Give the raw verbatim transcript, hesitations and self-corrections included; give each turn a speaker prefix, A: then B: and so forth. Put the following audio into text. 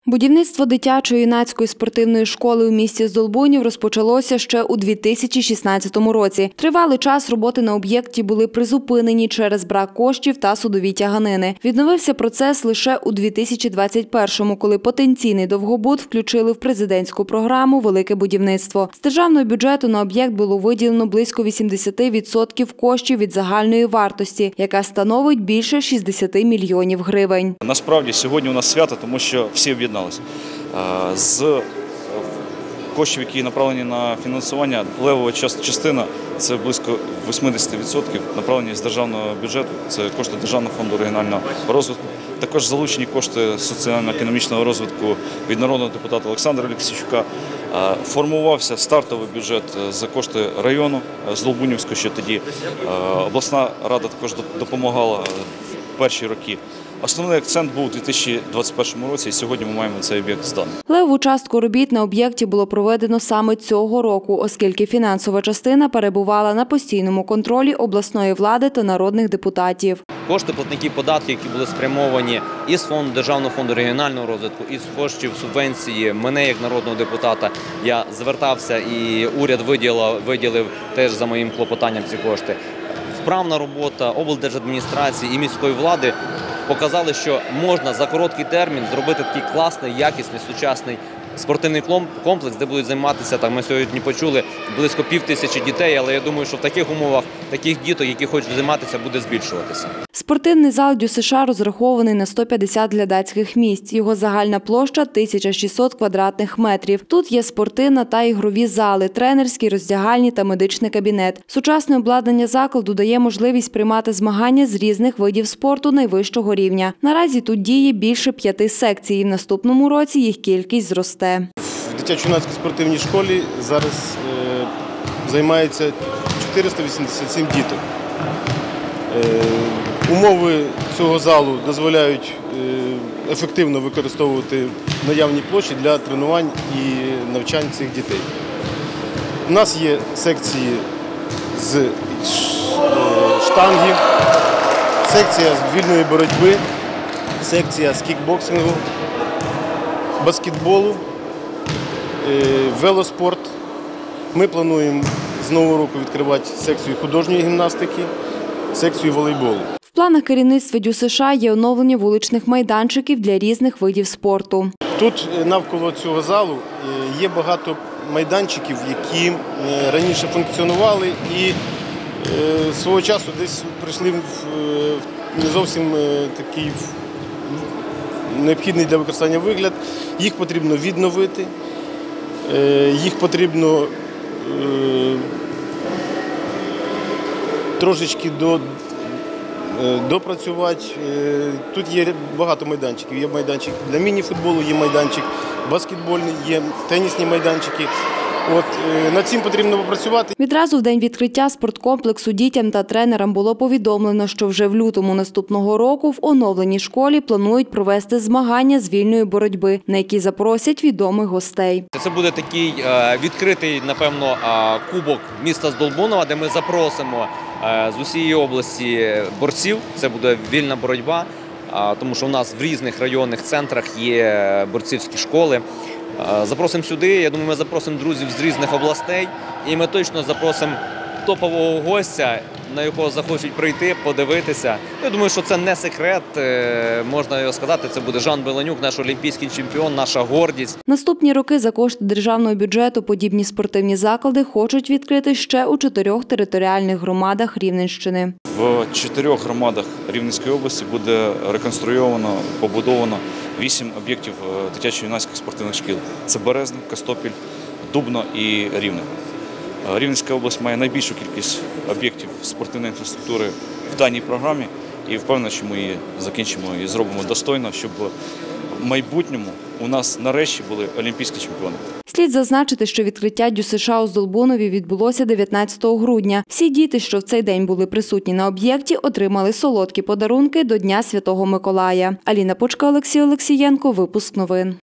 A: Будівництво дитячо-юнацької спортивної школи у місті Здолбунів розпочалося ще у дві тисячі шістнадцятому році. Тривалий час роботи на об'єкті були призупинені через брак коштів та судові тяганини. Відновився процес лише у дві тисячі двадцять першому, коли потенційний довгобуд включили в президентську програму «Велике будівництво». З державного бюджету на об'єкт було виділено близько вісімдесят відсотків коштів від загальної вартості, яка становить більше шістдесят мільйонів гривень.
B: Насправді сьогодні у нас свято, тому що всі об'єдналися. З коштів, які направлені на фінансування, левова частина – це близько вісімдесят відсотків направлені з державного бюджету, це кошти Державного фонду регіонального розвитку. Також залучені кошти соціально-економічного розвитку від народного депутата Олександра Олексійчука. Формувався стартовий бюджет за кошти району Здолбунівського, що тоді обласна рада також допомагала в перші роки. Основний акцент був у дві тисячі двадцять першому році, і сьогодні ми маємо цей об'єкт зданий.
A: Левову частку робіт на об'єкті було проведено саме цього року, оскільки фінансова частина перебувала на постійному контролі обласної влади та народних депутатів.
C: Кошти платників податків, які були спрямовані із фонду Державного фонду регіонального розвитку, із коштів субвенції мене як народного депутата, я звертався і уряд виділив, виділив теж за моїм клопотанням ці кошти. Вправна робота облдержадміністрації і міської влади показали, що можна за короткий термін зробити такий класний, якісний, сучасний спортивний комплекс, де будуть займатися, так ми сьогодні почули, близько пів тисячі дітей, але я думаю, що в таких умовах таких діток, які хочуть займатися, буде збільшуватися.
A: Спортивний зал ДЮСШ розрахований на сто п'ятдесят глядацьких місць. Його загальна площа – тисяча шістсот квадратних метрів. Тут є спортивна та ігрові зали, тренерські, роздягальні та медичний кабінет. Сучасне обладнання закладу дає можливість приймати змагання з різних видів спорту найвищого рівня. Наразі тут діє більше п'яти секцій, і в наступному році їх кількість зросте.
D: В дитячо-юнацькій спортивній школі зараз е, займається чотириста вісімдесят сім діток. Е, умови цього залу дозволяють е, ефективно використовувати наявні площі для тренувань і навчань цих дітей. У нас є секції з е, штанги, секція з вільної боротьби, секція з кікбоксингу, баскетболу, велоспорт. Ми плануємо з нового року відкривати секцію художньої гімнастики, секцію волейболу.
A: В планах керівництва ДЮСШ є оновлення вуличних майданчиків для різних видів спорту.
D: Тут навколо цього залу є багато майданчиків, які раніше функціонували і свого часу десь прийшли в не зовсім такий необхідний для використання вигляд. Їх потрібно відновити, їх потрібно трошечки до, допрацювати. Тут є багато майданчиків. Є майданчик для міні-футболу, є майданчик баскетбольний, є тенісні майданчики. От, над цим потрібно попрацювати.
A: Відразу в день відкриття спорткомплексу дітям та тренерам було повідомлено, що вже в лютому наступного року в оновленій школі планують провести змагання з вільної боротьби, на які запросять відомих гостей.
C: Це буде такий відкритий, напевно, кубок міста Здолбунова, де ми запросимо з усієї області борців. Це буде вільна боротьба, тому що у нас в різних районних центрах є борцівські школи. Запросимо сюди, я думаю, ми запросимо друзів з різних областей і ми точно запросимо топового гостя, на якого захочуть прийти, подивитися. Я думаю, що це не секрет, можна його сказати, це буде Жан Беленюк, наш олімпійський чемпіон, наша гордість.
A: Наступні роки за кошти державного бюджету подібні спортивні заклади хочуть відкрити ще у чотирьох територіальних громадах Рівненщини.
B: В чотирьох громадах Рівненської області буде реконструйовано, побудовано вісім об'єктів дитячо-юнацьких спортивних шкіл. Це Березне, Костопіль, Дубно і Рівне. Рівненська область має найбільшу кількість об'єктів спортивної інфраструктури в даній програмі і впевнений, що ми її закінчимо і зробимо достойно, щоб в майбутньому у нас нарешті були олімпійські чемпіони.
A: Слід зазначити, що відкриття ДЮСШ у Здолбунові відбулося дев'ятнадцятого грудня. Всі діти, що в цей день були присутні на об'єкті, отримали солодкі подарунки до Дня Святого Миколая. Аліна Пучка, Олексій Олексієнко. Випуск новин.